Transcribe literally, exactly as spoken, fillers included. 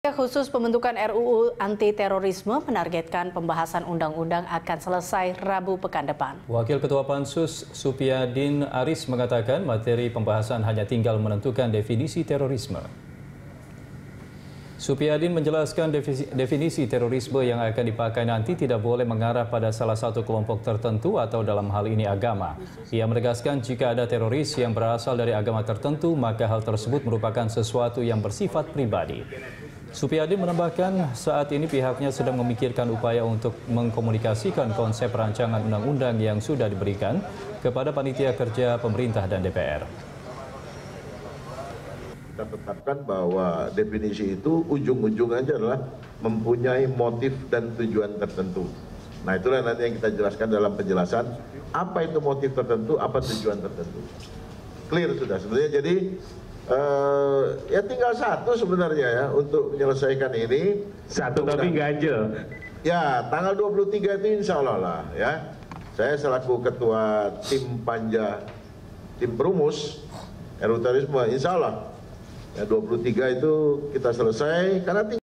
Khusus pembentukan R U U anti-terorisme menargetkan pembahasan undang-undang akan selesai Rabu pekan depan. Wakil Ketua Pansus Supyadin Aris mengatakan materi pembahasan hanya tinggal menentukan definisi terorisme. Supyadin menjelaskan definisi terorisme yang akan dipakai nanti tidak boleh mengarah pada salah satu kelompok tertentu atau dalam hal ini agama. Ia menegaskan jika ada teroris yang berasal dari agama tertentu, maka hal tersebut merupakan sesuatu yang bersifat pribadi. Supyadin menambahkan saat ini pihaknya sedang memikirkan upaya untuk mengkomunikasikan konsep rancangan undang-undang yang sudah diberikan kepada panitia kerja pemerintah dan D P R. Kita tetapkan bahwa definisi itu ujung-ujungnya adalah mempunyai motif dan tujuan tertentu. Nah, itulah nanti yang kita jelaskan dalam penjelasan apa itu motif tertentu, apa tujuan tertentu. Clear sudah sebenarnya. Jadi Uh, ya tinggal satu sebenarnya ya untuk menyelesaikan ini. Satu tapi ganjel. Ya, tanggal dua puluh tiga itu insya Allah lah ya. Saya selaku ketua tim panja, tim perumus R U U terorisme, insya Allah ya dua puluh tiga itu kita selesai karena